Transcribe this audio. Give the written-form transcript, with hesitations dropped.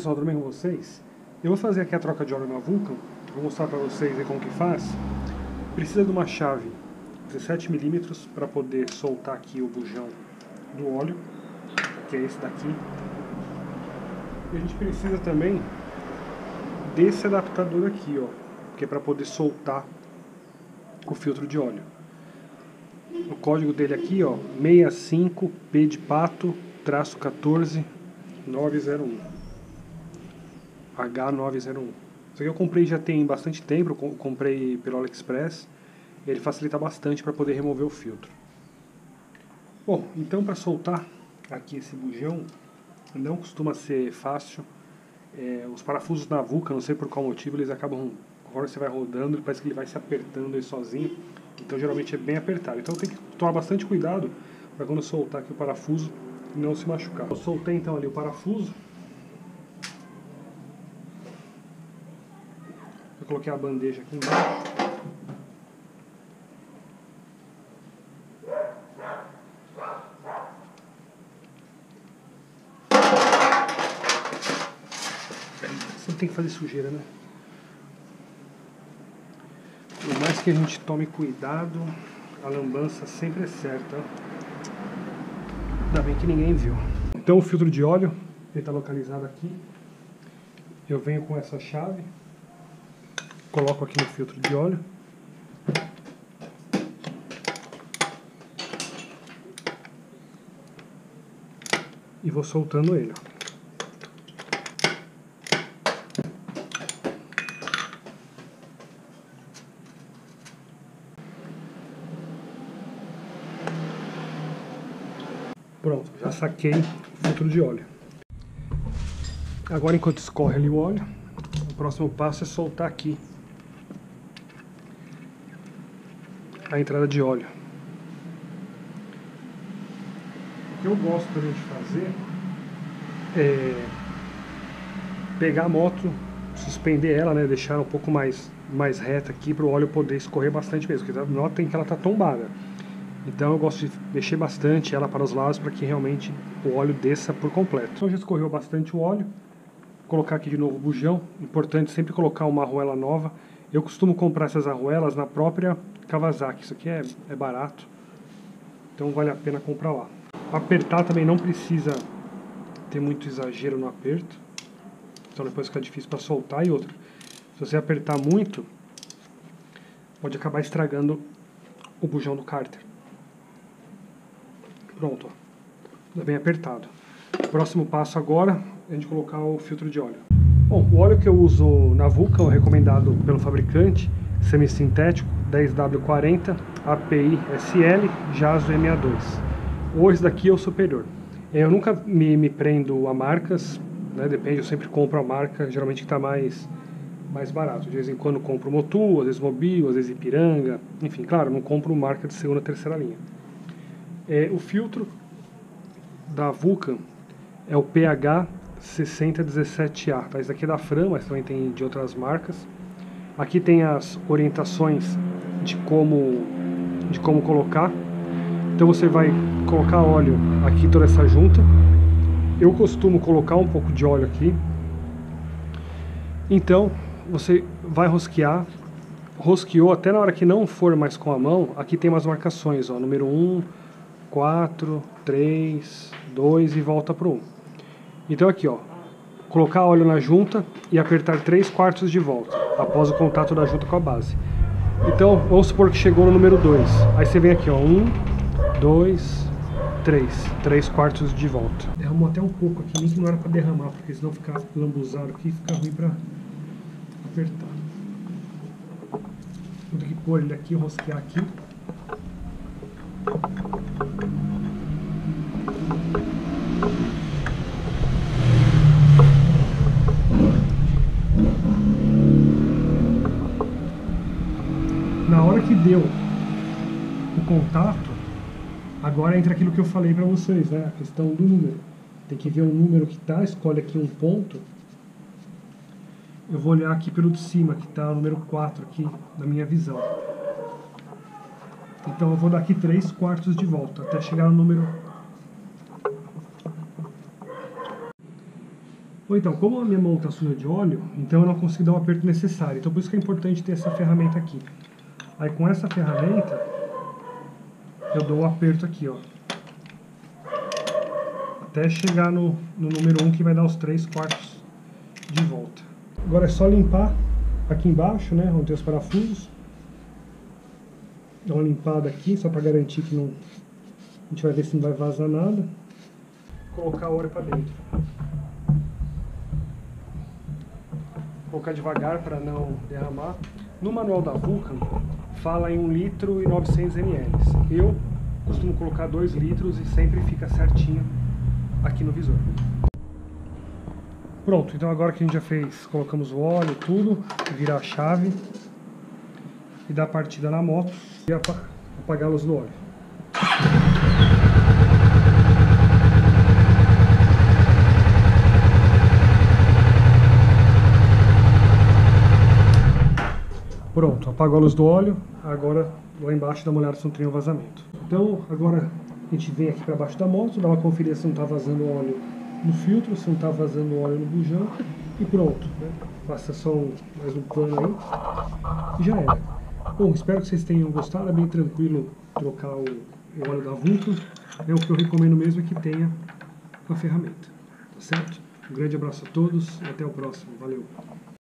Pessoal, tudo bem com vocês? Eu vou fazer aqui a troca de óleo na Vulcan, vou mostrar para vocês aí como que faz. Precisa de uma chave 17mm para poder soltar aqui o bujão do óleo, que é esse daqui. E a gente precisa também desse adaptador aqui, ó, que é para poder soltar o filtro de óleo. O código dele aqui, ó, 65P de pato, traço 14901. H901. Isso aqui eu comprei já tem bastante tempo, eu comprei pelo AliExpress. Ele facilita bastante para poder remover o filtro. Bom, então para soltar aqui esse bujão, não costuma ser fácil. Os parafusos da Vulcan, não sei por qual motivo, eles acabam, conforme você vai rodando, parece que ele vai se apertando aí sozinho. Então geralmente é bem apertado. Então tem que tomar bastante cuidado para quando soltar aqui o parafuso não se machucar. Eu soltei então ali o parafuso. Eu coloquei a bandeja aqui embaixo. Sempre tem que fazer sujeira, né? Por mais que a gente tome cuidado, a lambança sempre é certa. Ainda bem que ninguém viu. Então o filtro de óleo, ele está localizado aqui. Eu venho com essa chave. Coloco aqui no filtro de óleo. E vou soltando ele. Pronto, já saquei o filtro de óleo. Agora, enquanto escorre ali o óleo, o próximo passo é soltar aqui a entrada de óleo. O que eu gosto também de fazer é pegar a moto, suspender ela, né, deixar ela um pouco mais reta aqui para o óleo poder escorrer bastante mesmo, porque notem que ela está tombada. Então eu gosto de mexer bastante ela para os lados para que realmente o óleo desça por completo. Então já escorreu bastante o óleo. Vou colocar aqui de novo o bujão. Importante sempre colocar uma arruela nova. Eu costumo comprar essas arruelas na própria Kawasaki. Isso aqui é barato, então vale a pena comprar lá. Apertar também não precisa ter muito exagero no aperto, então depois fica difícil para soltar. E outra, se você apertar muito, pode acabar estragando o bujão do cárter. Pronto, ó. Tá bem apertado. O próximo passo agora é a gente colocar o filtro de óleo. Bom, o óleo que eu uso na Vulcan, recomendado pelo fabricante, semissintético, 10W40, API SL, JASO MA2. Esse daqui é o superior. Eu nunca me prendo a marcas, né, depende, eu sempre compro a marca, geralmente que está mais barato. De vez em quando compro Motul, às vezes Mobil, às vezes Ipiranga, enfim, claro, não compro marca de segunda, terceira linha. O filtro da Vulcan é o PH 6017A, tá? Esse daqui é da Fram, mas também tem de outras marcas. Aqui tem as orientações de como colocar. Então você vai colocar óleo aqui, toda essa junta. Eu costumo colocar um pouco de óleo aqui. Então você vai rosquear. Rosqueou, até na hora que não for mais com a mão, aqui tem umas marcações, ó, número 1, 4, 3, 2 e volta pro 1. Então aqui, ó, colocar óleo na junta e apertar 3/4 de volta, após o contato da junta com a base. Então, vamos supor que chegou no número 2. Aí você vem aqui, ó, 1, 2, 3. 3/4 de volta. Derramou até um pouco aqui, nem que não era para derramar, porque senão ficar lambuzado aqui fica ruim para apertar. Vou ter que pôr ele aqui, rosquear aqui. Na hora que deu o contato, agora entra aquilo que eu falei para vocês, né? A questão do número. Tem que ver o número que tá, escolhe aqui um ponto. Eu vou olhar aqui pelo de cima, que tá o número 4 aqui, na minha visão. Então eu vou dar aqui 3/4 de volta, até chegar no número Ou então, como a minha mão está suja de óleo, então eu não consigo dar o aperto necessário. Então por isso que é importante ter essa ferramenta aqui. Aí com essa ferramenta, eu dou o aperto aqui, ó. Até chegar no número 1, que vai dar os 3/4 de volta. Agora é só limpar aqui embaixo, né, onde tem os parafusos. Dá uma limpada aqui, só para garantir que não... A gente vai ver se não vai vazar nada. Colocar o óleo para dentro. Colocar devagar para não derramar. No manual da Vulcan, fala em 1,9 ml. Eu costumo colocar 2 litros e sempre fica certinho aqui no visor. Pronto, então agora que a gente já fez, colocamos o óleo, tudo, virar a chave e dar partida na moto e apagar a luz do óleo. Pronto, apagou a luz do óleo, agora lá embaixo dá uma olhada se não tem um vazamento. Então agora a gente vem aqui para baixo da moto, dá uma conferida se não está vazando óleo no filtro, se não está vazando óleo no bujão e pronto, né? Passa só mais um pano aí e já era. Bom, espero que vocês tenham gostado, é bem tranquilo trocar o óleo da Vulcan, o que eu recomendo mesmo é que tenha com a ferramenta, tá certo? Um grande abraço a todos e até o próximo, valeu!